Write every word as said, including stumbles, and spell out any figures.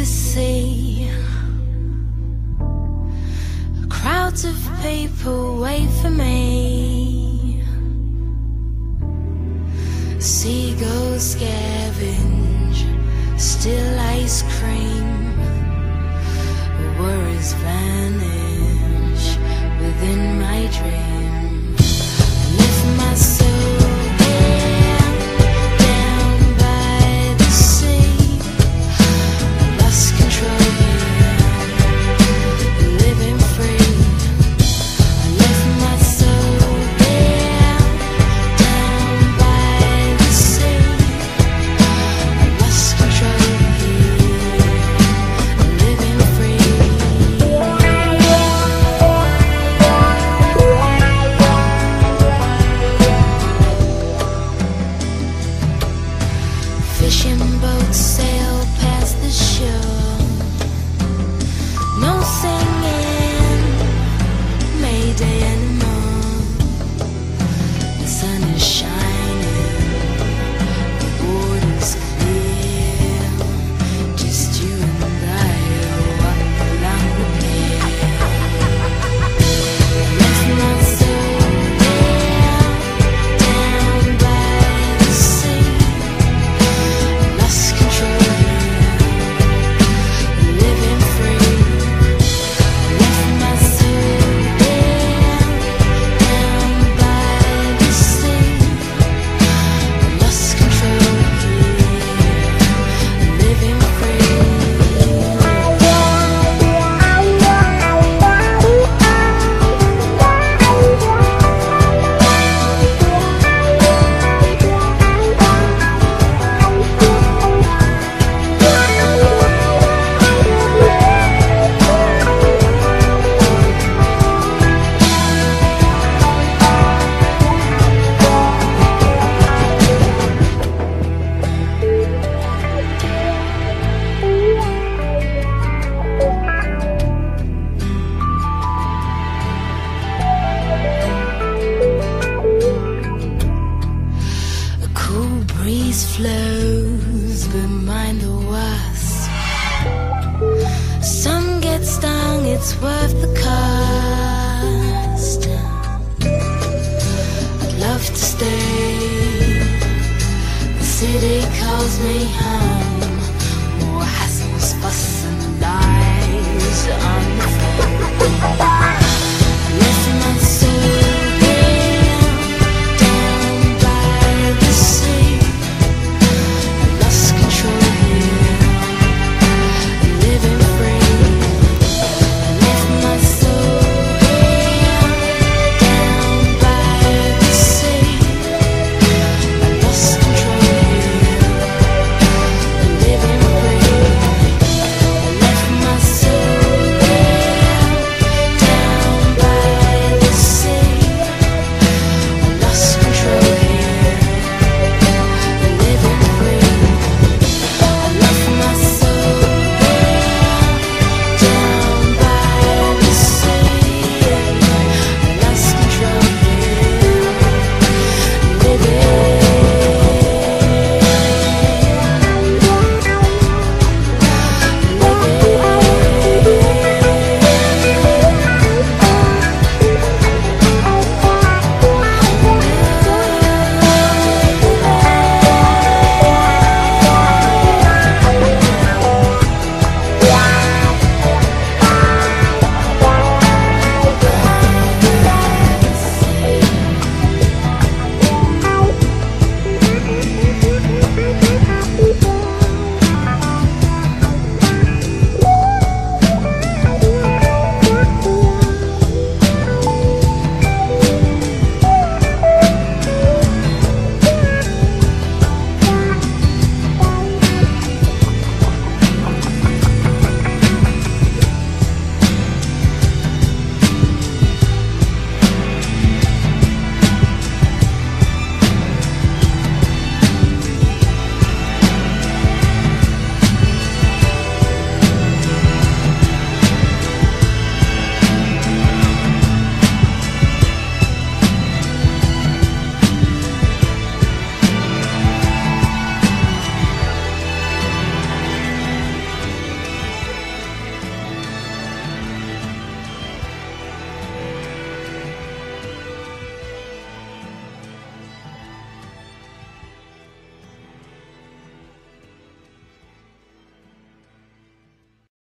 sea. Crowds of people wait for me. Seagulls scavenge still ice cream. Worries vanish within my dream. I lift my soul down, down by the sea. I lost control here, living free. I lift my soul down, down by the sea. I lost control here, living free. Fishing boats sail past the shore. No singing Mayday anymore. The sun is shining, the water's clear. Just you and I walk along the pier. Left my soul down, down by the sea. Lost control here, living free. Left my soul down, down by the sea. Lost control here, living free. A cool breeze flows behind the wasp. Some get stung, it's worth the cost. I'd love to stay. The city calls me home.